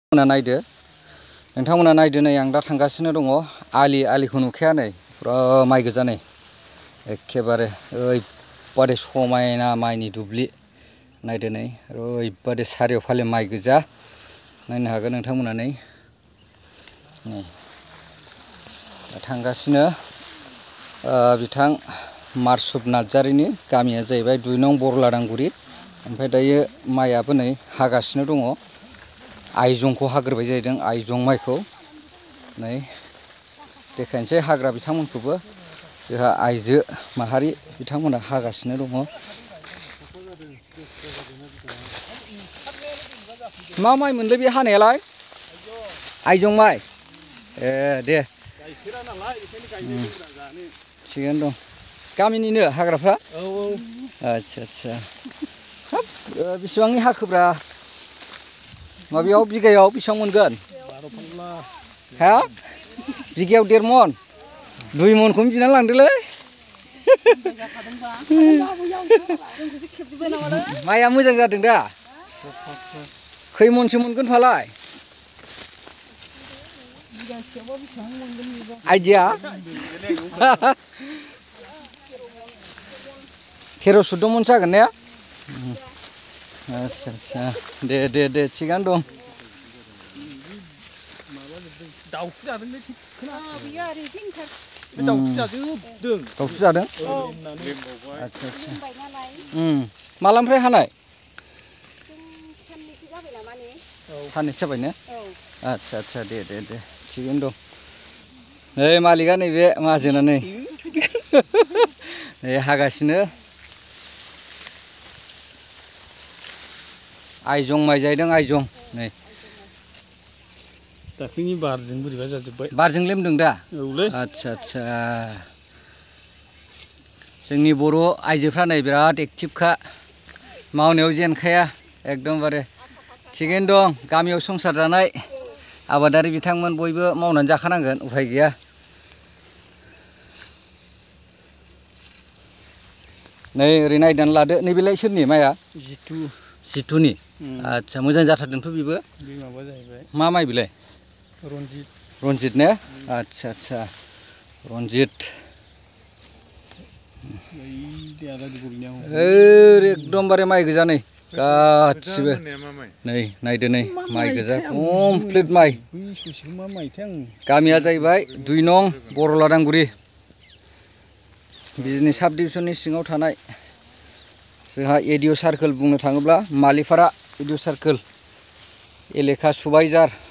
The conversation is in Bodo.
नायदो नोंथांमोना नायदो नै आं दा थांगासिनो दङ आलिखौ नुखाया नै पुरा माइ गोजा नै एखेबारे ओरैबादि समायना माइनि दुब्लि नायदो नै ओरैबादि सारियाव फाले माइ गोजा नायनो हागोन नोंथांमोना नै थांगासिनो बिथां मार्सुब नार्जारिनि गामिया जाहैबाय 2 नं बरलादांगुरि ओमफ्राय दायो माइयाबो नै हागासिनो दङ आइजंखौ हाग्रोबाय जाहैदों आइजं माइखौ नै देखायनोसै हाग्रा बिथांमोनखौबो जोंहा आइजो माहारि बिथांमोना हागासिनो दङ मा माइ मोनलै बे हानायालाय आइजं माइ ए दे थिगानो दं गामिनिनो हाग्राफ्रा औ आच्छा हाब बेसेबांनि हाखोब्रा माबायाव बिगायाव बेसेबां मोनगोन 12 फाल्ला हा बिगायाव 1.5 मन 2 मनखौनो बिनानै लांदोलै माइया मोजां जादों दा खै मनसो मोनगोन फालाय आइडिया 13-14 मन जागोन ने आच्छा दे थिगानो दं दाउसु जादोंलै दाउसु जादों आच्छा मालानिफ्राय हानाय साननैसो जाबाय ने आच्छा दे थिगानो दं नै मालिका नैबे माहाजोना नै हागासिनो आइजं माइ जाहैदों आइजं नै दाख्लैनि बारजों बोरैबा जाजोब्बाय बारजों लेमदों दा औलै आच्छा जोंनि बर' आइजोफ्रा नै बिराद एक्टिभखा मावनायाव जेनखाया एकदमबारे थिगैनो दं गामियाव संसार जानाय आबादारि बिथांमोन बयबो मावनानै जाखानांगोन उफाय गैया नै ओरै नायनानै लादो नैबेलाय सोरनि माइया जितुनि आच्छा मोजां जाथारदोंथ' बेबो बे माबा जाहैबाय मा माइ बिलाय रनजित ने आच्छा रनजित एकदमबारे माइ गोजा नै गासिबो नै नायदो नै माइ गोजा कमप्लिट माइ गामिया जाहैबाय 2 नं बरलादांगुरि बिजनि साब डिभिजननि सिङाव थानाय जोंहा एडिअ सार्कोल बुंनो थाङोब्ला मालिपारा एडिअ सार्कोल एलेखा सुबाइजार